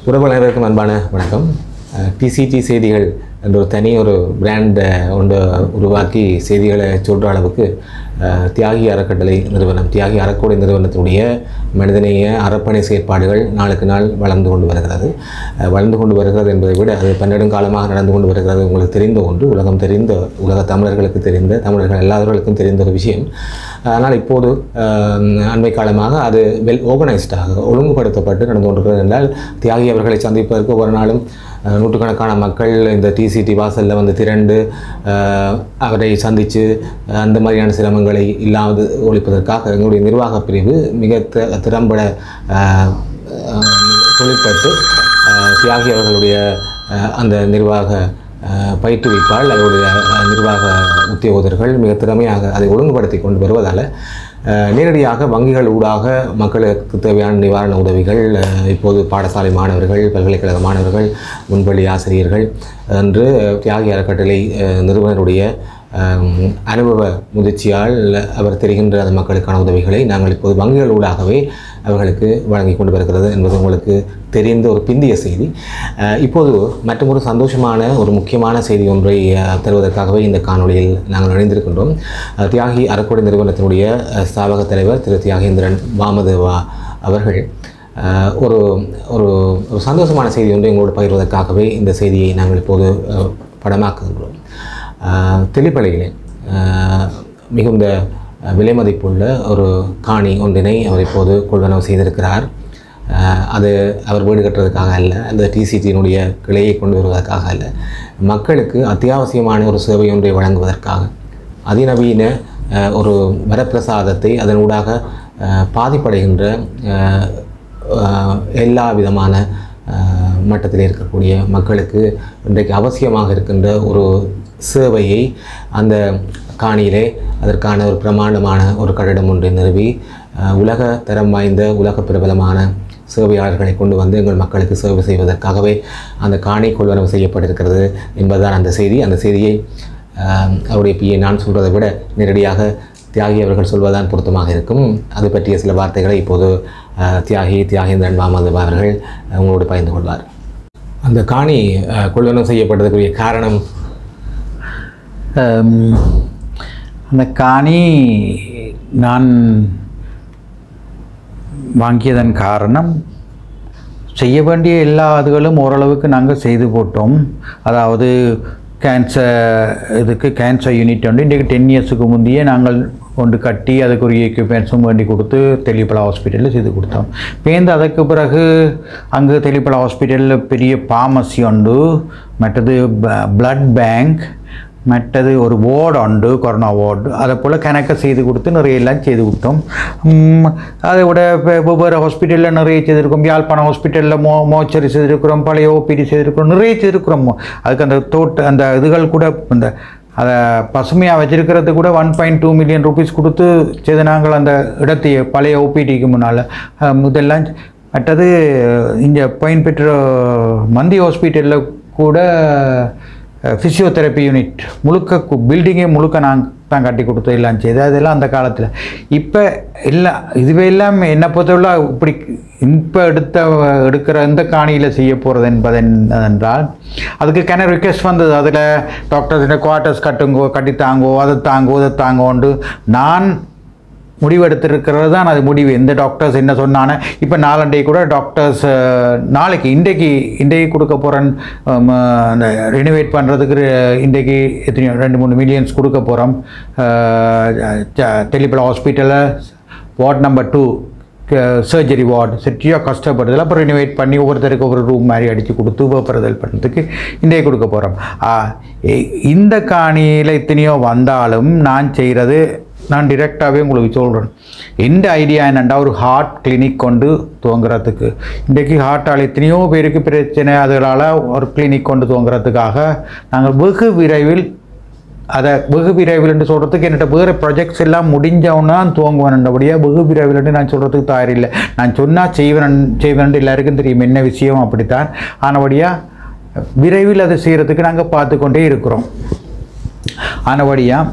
உறவுகள் அனைவருக்கும் அன்பான வணக்கம். டிசிடி செய்திகள் என்ற ஒரு தனி ஒரு பிராண்டை ஒன்று உருவாக்கி செய்திகளை சொல்கிற அளவுக்கு தியாகி அறக்கட்டளை நிறுவனம், தியாகி அறக்கோடை நிறுவனத்தினுடைய மனிதநேய அறப்பணி செயற்பாடுகள் நாளுக்கு நாள் வளர்ந்து கொண்டு வருகிறது என்பதை விட அது பன்னெடுங்காலமாக நடந்து கொண்டு வருகிறது. உங்களுக்கு தெரிந்த ஒன்று, உலக தமிழர்களுக்கு தெரிந்த, தமிழர்கள் எல்லாவர்களுக்கும் தெரிந்த ஒரு விஷயம். ஆனால் இப்போது அண்மை காலமாக அது வெல் ஆர்கனைஸ்டாக ஒழுங்குபடுத்தப்பட்டு நடந்து கொண்டிருக்கிறது. என்றால் தியாகி அவர்களை சந்திப்பதற்கு ஒரு நாளும் நூற்றுக்கணக்கான மக்கள் இந்த டிசிடி வாசலில் வந்து திரண்டு அவரை சந்தித்து அந்த மாதிரியான சிரமங்களை இல்லாது ஒழிப்பதற்காக எங்களுடைய நிர்வாக பிரிவு மிக திறம்பட தொழிற்பட்டு தியாகி அவர்களுடைய அந்த நிர்வாக பயிற்றுவிப்பால் அவருடைய நிர்வாக உத்தியோகத்தர்கள் மிக திறமையாக அதை ஒழுங்குபடுத்தி கொண்டு வருவதால் நேரடியாக வங்கிகள் ஊடாக மக்களுக்கு தேவையான நிவாரண உதவிகள் இப்போது பாடசாலை மாணவர்கள், பல்கலைக்கழக மாணவர்கள், முன்பள்ளி ஆசிரியர்கள் என்று தியாகி அறக்கட்டளை நிறுவனருடைய அனுபவ முதிர்ச்சியால் அவர் தெரிகின்ற அந்த மக்களுக்கான உதவிகளை நாங்கள் இப்போது வங்கிகள் ஊடாகவே அவர்களுக்கு வழங்கி கொண்டு வருகிறது என்பது உங்களுக்கு தெரிந்த ஒரு பிந்திய செய்தி. இப்போது மற்றொரு சந்தோஷமான ஒரு முக்கியமான செய்தி ஒன்றை தருவதற்காகவே இந்த காணொலியில் நாங்கள் இணைந்திருக்கின்றோம். தியாகி அறக்கோடை நிறுவனத்தினுடைய ஸ்தாபக தலைவர் திரு தியாகேந்திரன் வாமதேவா அவர்கள் ஒரு ஒரு சந்தோஷமான செய்தி ஒன்றை எங்களோடு பகிர்வதற்காகவே இந்த செய்தியை நாங்கள் இப்போது படமாக்குகின்றோம். தெளிப்பலையிலே மிகுந்த விலை மதிப்புள்ள ஒரு காணி ஒன்றினை அவர் இப்போது கொள்வனவு செய்திருக்கிறார். அது அவர் வீடு கட்டுறதுக்காக அல்ல, அந்த டிசிடியினுடைய கிளையை கொண்டு வருவதற்காக அல்ல, மக்களுக்கு அத்தியாவசியமான ஒரு சேவை ஒன்றை வழங்குவதற்காக அதிநவீன ஒரு வரப்பிரசாதத்தை அதனூடாக பாதிப்படைகின்ற எல்லா விதமான மட்டத்தில் இருக்கக்கூடிய மக்களுக்கு இன்றைக்கு அவசியமாக இருக்கின்ற ஒரு சேவையை அந்த காணியிலே அதற்கான ஒரு பிரமாண்டமான ஒரு கட்டிடம் ஒன்றை நிறுவி உலக தரம் வாய்ந்த உலக பிரபலமான சேவையாளர்களை கொண்டு வந்து எங்கள் மக்களுக்கு சேவை செய்வதற்காகவே அந்த காணி கொள்வனவு செய்யப்பட்டிருக்கிறது என்பதுதான் அந்த செய்தி. அந்த செய்தியை அவருடைய பிஏ நான் சொல்வதை விட நேரடியாக தியாகி அவர்கள் சொல்வதுதான் பொருத்தமாக இருக்கும். அது பற்றிய சில வார்த்தைகளை இப்போது தியாகேந்திரன் வாமதேவா அவர்கள் உங்களோடு பகிர்ந்து கொள்வார். அந்த காணி கொள்வனவு செய்யப்பட்டதுக்குரிய காரணம், அந்த காணி நான் வாங்கியதன் காரணம், செய்ய வேண்டிய எல்லா இதுகளும் ஓரளவுக்கு நாங்கள் செய்து போட்டோம். அதாவது கேன்சர் யூனிட் வந்து இன்றைக்கு 10 இயர்ஸுக்கு முந்தையே நாங்கள் கொண்டு கட்டி அதுக்குரிய எக்யூப்மெண்ட்ஸும் வேண்டி கொடுத்து தெளிப்பலா ஹாஸ்பிட்டலில் செய்து கொடுத்தோம். பேருந்து அதுக்கு பிறகு அங்கே தெளிப்பலா ஹாஸ்பிட்டலில் பெரிய பார்மசி உண்டு, மற்றது பிளட் பேங்க், மற்றது ஒரு வார்டு உண்டு, கொரோனா வார்டு, அதை போல் கணக்க செய்து கொடுத்து நிறைய எல்லாம் செய்து கொடுத்தோம். அதை விட வெவ்வேறு ஹாஸ்பிட்டலில் நிறைய செய்திருக்கோம். யாழ்ப்பாணம் ஹாஸ்பிட்டலில் மோச்சரி செய்திருக்கிறோம், பழைய ஓபிடி செய்திருக்கிறோம், நிறைய செய்திருக்கிறோம். அதுக்கு அந்த இதுகள் கூட இந்த அதை பசுமையாக வச்சிருக்கிறது கூட 1.2 மில்லியன் ரூபீஸ் கொடுத்து செய்த நாங்கள் அந்த இடத்தையே பழைய ஓபிடிக்கு முன்னால் இதெல்லாம். மற்றது இங்கே பயன் பெற்ற மந்தி ஹாஸ்பிட்டலில் கூட ஃபிசியோதெரப்பி யூனிட் முழுக்க பில்டிங்கே முழுக்க நாங்கள் தான் கட்டி கொடுத்து எல்லாம் செய்து அதெல்லாம் அந்த காலத்தில். இப்போ எல்லாம் இதுவே எல்லாம் என்னை பொறுத்தவரை இப்படி இப்போ எடுக்கிற இந்த காணியில் செய்ய போகிறது என்பதென்றால் அதுக்கு ரிக்வெஸ்ட் வந்தது. அதில் டாக்டர்ஸ் குவார்ட்டர்ஸ் கட்டித்தாங்கோ, அதை தாங்கோ, இதை தாங்கோண்டு நான் முடிவெடுத்திருக்கிறது தான். அது முடிவு எந்த டாக்டர்ஸ் என்ன சொன்னானே. இப்போ நாளண்டை கூட டாக்டர்ஸ் நாளைக்கு இன்றைக்கு கொடுக்க போகிறேன் அந்த ரெனோவேட் பண்ணுறதுக்கு இன்றைக்கு எத்தனையோ 2-3 மில்லியன்ஸ் கொடுக்க போகிறோம். தெளிப்பலா ஹாஸ்பிட்டலில் வார்டு நம்பர் 2 சர்ஜரி வார்டு சரியாக கஷ்டப்படுறதில்ல. அப்புறம் ரெனோவேட் பண்ணி ஒவ்வொருத்தருக்கு ஒவ்வொரு ரூம் மாதிரி அடித்து கொடுத்து வேப்பறுதல் பண்ணுறதுக்கு இன்றைக்கு கொடுக்க போகிறோம். இந்த காணியில் எத்தனையோ வந்தாலும் நான் செய்கிறது, நான் டிரெக்டாகவே உங்களுக்கு சொல்கிறேன். எந்த ஐடியா என்னென்னா ஒரு ஹார்ட் கிளினிக் கொண்டு துவங்குறதுக்கு. இன்றைக்கு ஹார்ட்டால் எத்தனையோ பேருக்கு பிரச்சனை, அதனால் ஒரு கிளினிக் கொண்டு துவங்குறதுக்காக நாங்கள் வெகு விரைவில் என்று சொல்கிறதுக்கு என்னட்ட வேறு ப்ராஜெக்ட்ஸ் எல்லாம் முடிஞ்சவொன்னா துவங்குவேன்ன்றபடியாக வெகு விரைவில் நான் சொல்கிறதுக்கு தயாரில்லை. நான் சொன்னால் செய்வேன் எல்லாருக்கும் தெரியும் என்ன விஷயம், அப்படித்தான். ஆனபடியாக விரைவில் அதை செய்கிறதுக்கு நாங்கள் பார்த்து கொண்டே இருக்கிறோம். ஆனபடியாக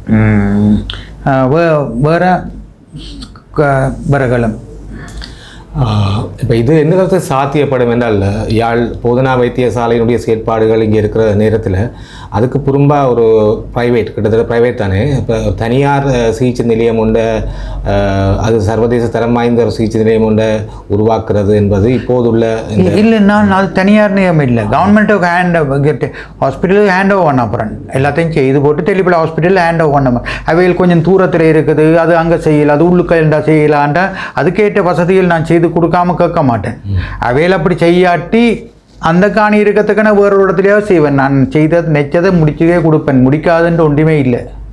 வேறு வரகலம் இப்போ இது எந்த விதத்தில் சாத்தியப்படும் என்றால் யாழ் போதனா வைத்தியசாலையினுடைய செயற்பாடுகள் இங்கே இருக்கிற நேரத்தில் அதுக்கு புறம்பாக ஒரு ப்ரைவேட் கிட்டத்தட்ட ப்ரைவேட் தானே இப்போ தனியார் சிகிச்சை நிலையம் உண்ட அது சர்வதேச தரம் வாய்ந்த ஒரு சிகிச்சை நிலையம் உண்ட உருவாக்குறது என்பது இப்போதுள்ள இல்லை நான் அது தனியார் நிலையம் இல்லை கவர்மெண்ட்டுக்கு ஹாஸ்பிட்டலுக்கு ஹேண்ட் ஓவர் பண்ண போகிறேன் எல்லாத்தையும் செய்து போட்டு தெளிப்பில் ஹாஸ்பிட்டலில் ஹேண்ட் ஓவர் பண்ண அவையில் கொஞ்சம் தூரத்தில் இருக்குது அது அங்கே செய்யல அது உள்ளுக்கண்டா செய்யலான்டா அதுக்கேற்ற வசதிகள் நான் செய்து கொடுக்காம கேட்க மாட்டேன் அவையில் அப்படி செய்யாட்டி அந்த காணி இருக்கிறதுக்கான வேறு ஒரு இடத்துலையாவது செய்வேன் நான் செய்தது நெச்சதை முடிச்சதே கொடுப்பேன் முடிக்காதுன்ற ஒன்றுமே இல்லை